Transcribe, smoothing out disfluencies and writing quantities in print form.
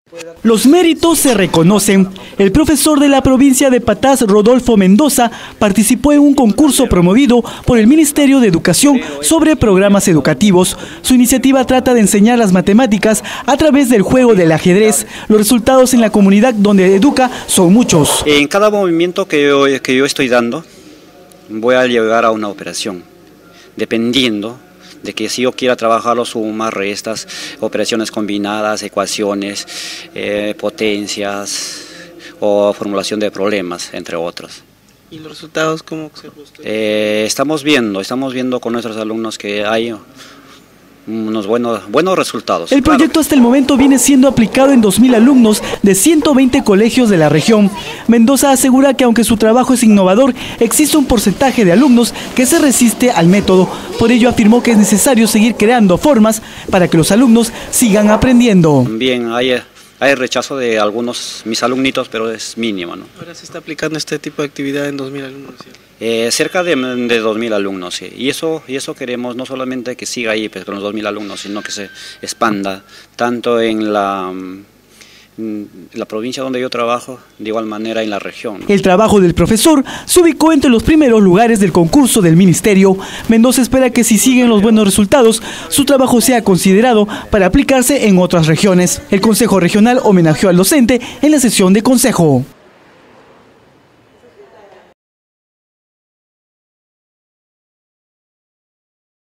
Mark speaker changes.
Speaker 1: Los méritos se reconocen. El profesor de la provincia de Patás, Rodolfo Mendoza, participó en un concurso promovido por el Ministerio de Educación sobre programas educativos. Su iniciativa trata de enseñar las matemáticas a través del juego del ajedrez. Los resultados en la comunidad donde educa son muchos.
Speaker 2: En cada movimiento que yo estoy dando, voy a llegar a una operación, dependiendo de que si yo quiera trabajar los sumas, restas, operaciones combinadas, ecuaciones, potencias o formulación de problemas, entre otros.
Speaker 3: ¿Y los resultados cómo observa usted?
Speaker 2: Estamos viendo con nuestros alumnos que hay unos buenos resultados.
Speaker 1: El proyecto hasta el momento viene siendo aplicado en 2.000 alumnos de 120 colegios de la región. Mendoza asegura que aunque su trabajo es innovador, existe un porcentaje de alumnos que se resiste al método. Por ello afirmó que es necesario seguir creando formas para que los alumnos sigan aprendiendo.
Speaker 2: También hay rechazo de algunos mis alumnitos, pero es mínimo, ¿no?
Speaker 3: Ahora se está aplicando este tipo de actividad en 2.000 alumnos, ¿sí?
Speaker 2: Cerca de 2.000 alumnos, sí. Y eso queremos no solamente que siga ahí pues, con los 2.000 alumnos, sino que se expanda tanto en la provincia donde yo trabajo, de igual manera en la región, ¿no?
Speaker 1: El trabajo del profesor se ubicó entre los primeros lugares del concurso del ministerio. Mendoza espera que si siguen los buenos resultados, su trabajo sea considerado para aplicarse en otras regiones. El Consejo Regional homenajeó al docente en la sesión de consejo.